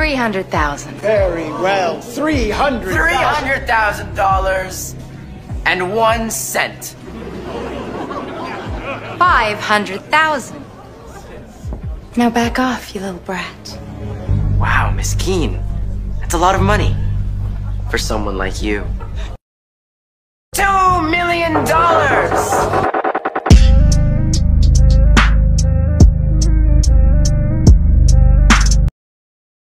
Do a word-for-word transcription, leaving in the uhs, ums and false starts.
three hundred thousand. Very well. Three hundred. Three hundred thousand dollars and one cent. Five hundred thousand. Now back off, you little brat. Wow, Miss Keene. That's a lot of money for someone like you. Two million dollars!